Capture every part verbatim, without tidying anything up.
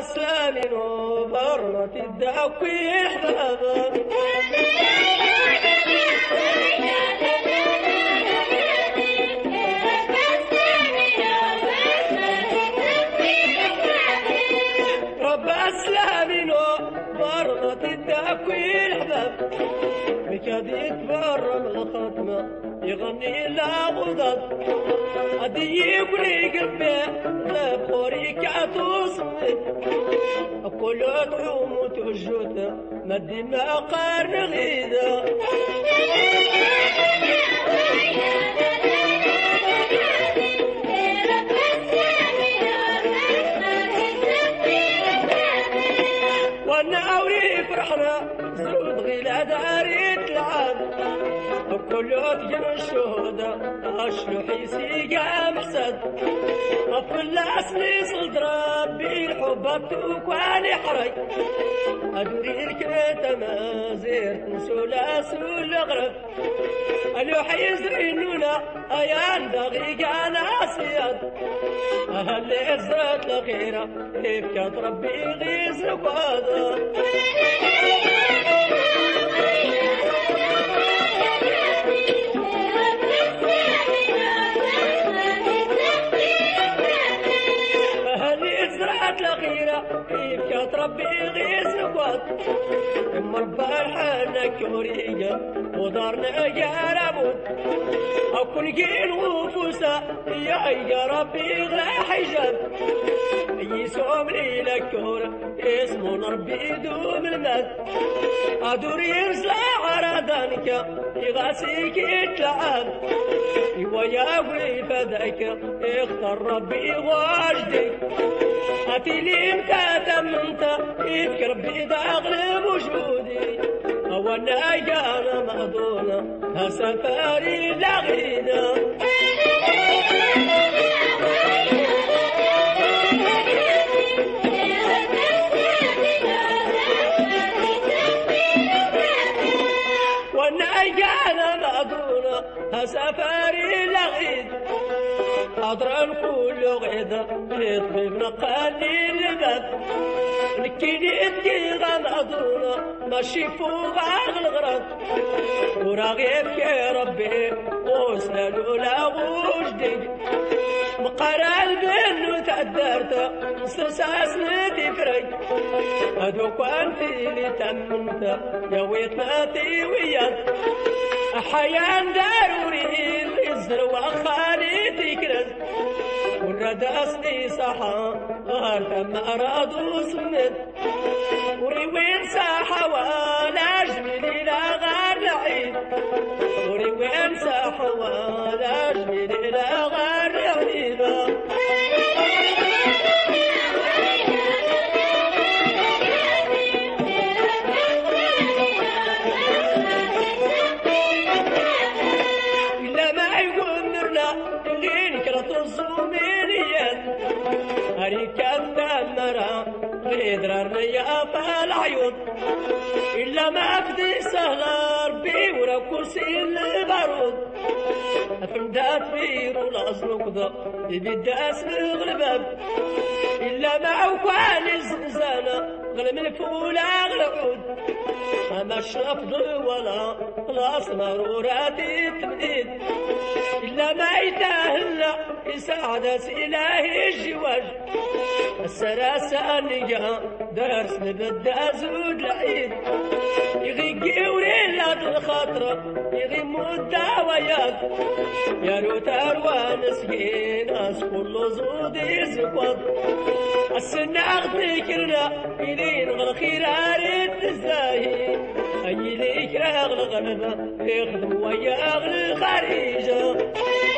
أسلامي وبرمة الداكوي حبابا رب أسلامي وبرمة الداكوي الحباب مكاد يتبرم الخاتمة يغني لا غضب أدي يقولي قلبي لا بخوري كاتوصمت كل تعوم وتوجد مدي ما قارن غيدا وانا اوري فرحنا زود غيلا داري تلعب وكل تجن الشهداء اشلو حيسي قام حسد أفل أسلي صد ربي الحب وكواني حري أدري الكريت ما زيرت نسولا سول غرب ألوح يزرينونا أيان دقيقة ناسيات أهل إزرات الأخيرة يبكى ربي غيز ركوادا الأخيرة كيف كتربي غير سكوت مربى الحنة كورية ودارنا جربوت أو كن جيل وفوسا يا ربي غلا حجاب يسوم لي لكورة اسمه ربي دوم المد أدور يرسل عرضانك يغاسيك يتلعب ويا ولي فداك اختار ربي واجدك أتيلي مكاتم انت يبكي ربي داغلب وجودي وانا جانا مهضونا هسفاري لغينا وانا جانا مهضونا هسفاري لغينا أضرب كل غيظة يطبب نقالي الباب نكيني ادي غنضونا ماشي فوق الغرب وراغيب يا ربي وصنا الأولى وجديد مقارع البن وتعدرت مستساس ندي فري هدوك وانت اللي تمنت يا ويت ماتي وياك أحيان ضروري الإزر وخالي تكرز ورد أصلي صحا غار ثم أراد وصمت وري وين ساحة ولا جميلي لا غار لعيد وري وين ساحة ولا جميلي لا غار لعيد هريكب تمرة غيدرر يا فالعيون إلا ما بدي سهل ربي ورا كرسي البارود أفندات بيرو الأصل كذا يبدأ الغلباب إلا ما عوكان الزنزانة غلم الفولة غلعود أما الشرف ولا خلاص مروراتي تبديد إلا ما يتاهل يساعد إلهي الجواج السراسة نجا درس نبدا زود العيد يغي قوري لاد الخاطرة يغي مدة وياك يا روت أروان سكين أس كل زود يزقط السنة أغتكرنا إلين غلخير أريد الزاهي أي ليك أغل غلبة يخدم ويا أغل خارجة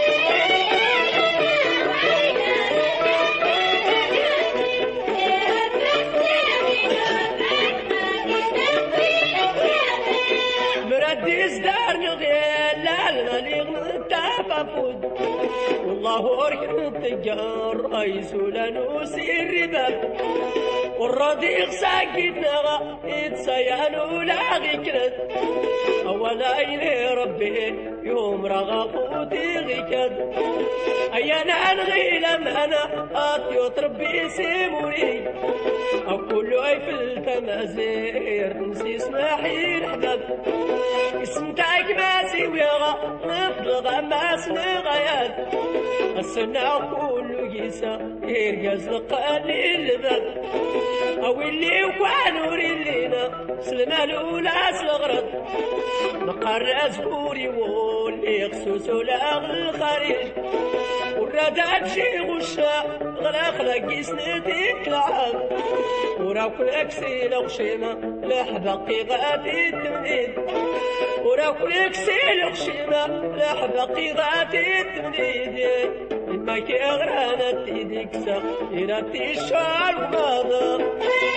مردي ازدار نغيل لا المليغ نتاففود والله أركن التجار رئيس لنوسي الرباب والرضيق ساكتنا يتسيان ولا غيكرد أولا إلي ربي يوم رغا قوتي غيكد أيانا نغي لما أنا أطيوت ربي سيموني أو كل أي في التمازير نسي اسمحي الحباب اسمتاك ما سيويغا نفلغ ما سنغياد السنة كل جيسا يرقز لقاني اللباب أو اللي وكانوا ريلينا سلمان ولا سلغرد نقر أزكوري واللي خصوص ولا الخريج والرداد شي غشا غلاق لقي سندي تلعب وراك الأكسي لو شيما لحبقي غادي التمديد وراك الأكسي لو شيما لحبقي غادي التمديد إما كي أغرانا تيديك سا إراتي الشعر وماضا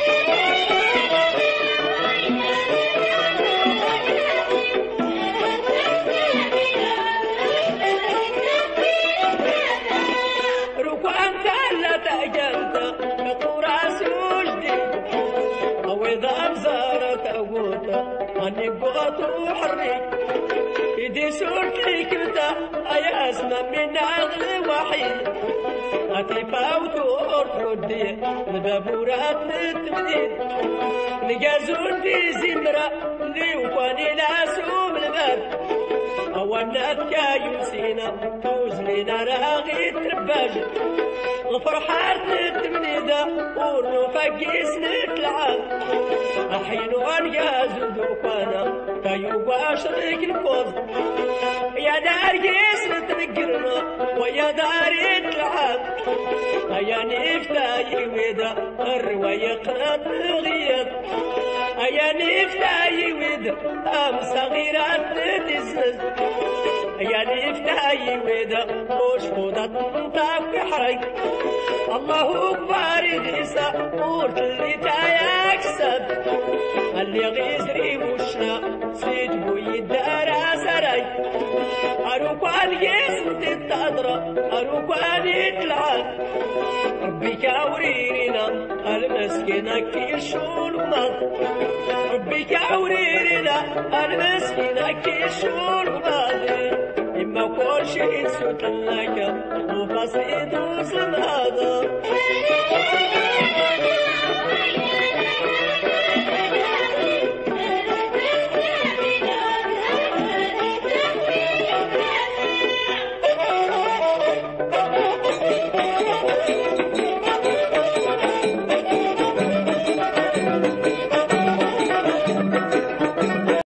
روكو أنت لا تأجلت كطراس وجديد أو إذا أمزارت أقوتا أني بغط وحريك إيدي سورت لي كبتا أيا أسمى من عقل وحيد أتفاوت وأرحدي البابورات التمديد نجازون دي زمرة لي وفاني لاسوم الباب أولنات كايوسينا توزنينا راغي ترباج الفرحات التمنيدة ورنو فاقيس نتلعب أحين وانجاز دوكانا كايو واشرك الكوز يا دار قيس نتنقرنا ويا دار يتلعب أيا نفتاي ويدا الرواية قرب غياب أيا نفتاي ويدا أم صغيرات تزنز أيا نفتاي ويدا وش فوضت طاق حرق الله أكبر غيسا ورت اللي تاياك سب اللي غيزري وشنا سيد بوي الدارا سراي أروكوان يسم تتادرا أروكوان يتلعب ربي كاوريرنا المسكينة كيشون وماض ربي كاوريرنا المسكينة كيشون وماض إما كل شيء سوت لك وفصيد وسم هذا